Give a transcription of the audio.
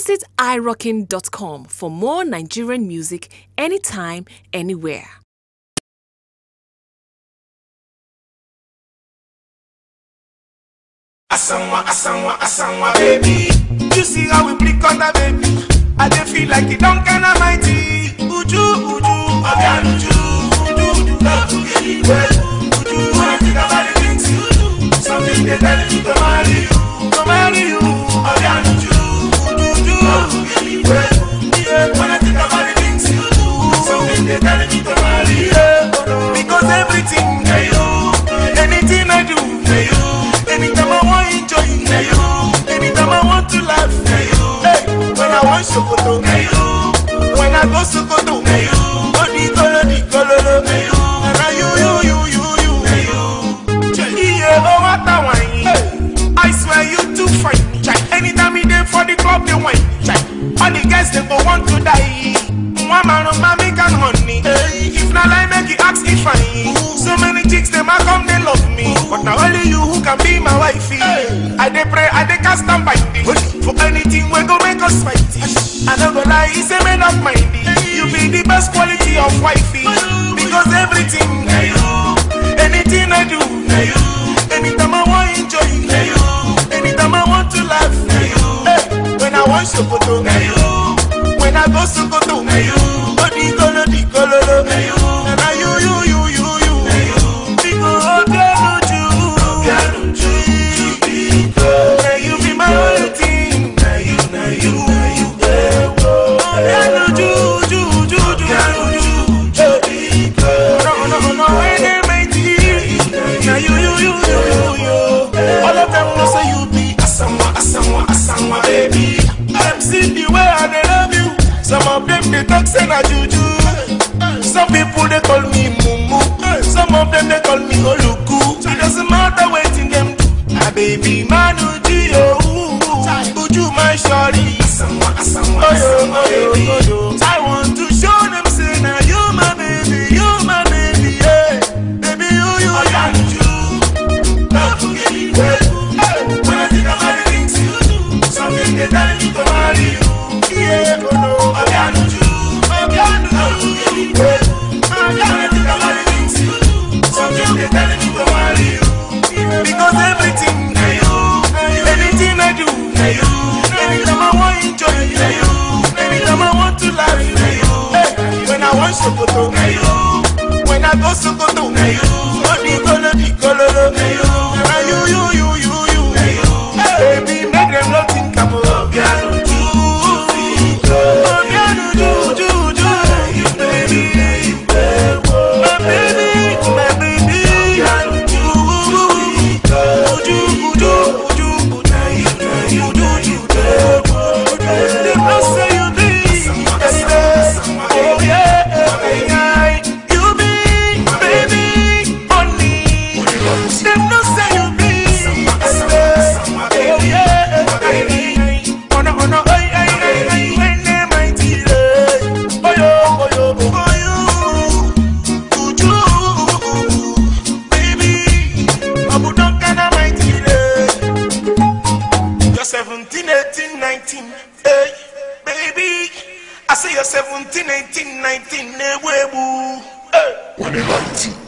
Visit irockin.com for more Nigerian music anytime, anywhere. Asanwa, baby. You see how we blick on the baby. I dey feel like it don't kinda mighty. Uju, again Uju, love to get it well. Uju, wanna think about the things you do. Something they tell me to marry you, again Uju, love to get it well. Yeah, wanna think about the things you do. Something they tell me to marry you. Because everything they you, anything I do, they you. Anytime I want to enjoy, they you. Anytime I want to laugh, they you. Hey, when I want Sokoto, they you. When I go Sokoto, they you. Di cololo, they you. And you, they you. Yeah, oh what a wine. I swear you too fine. Anytime you there for the club, they wine. All the guys they go want to die. One man on my make and honey. If not I make you ask if I. So many chicks they might come they love me, but now only you who can be my wifey. I dey pray, I dey cast and bind it. For anything we go make us fighty. I don't go lie, it's a man of mindy. You be the best quality of wifey. Because everything na you. Anything I do na you. Anytime I want enjoy na you. Anytime I want to laugh na you. Hey, when I want Sokoto na you. When I go Sokoto na you. Di cololo na you. And you. Asanwa, baby. Them see the way I they love you. Some of them they talk say na juju. Some people they call me mumu. Some of them they call me oluku. It doesn't matter what in them do. My baby man uju yo. Uju my shawty. Asanwa, baby. I want to show them say na you my baby, yeah. Baby you. Love to get it well. When I think about the things you do, something they tell me to marry you. Yeah, oh no, again love to get it well. When I think about the things you do, something they tell me to marry you. Because everything na you, anything I do na you. Anytime I want enjoy na you. Anytime I want to laugh na you. Hey, when I want Sokoto na you. When I go Sokoto na you. Di cololo na you. And you. Baby, make them not think I'm Obiano hey, baby, I say you're 17, 18, 19, hey.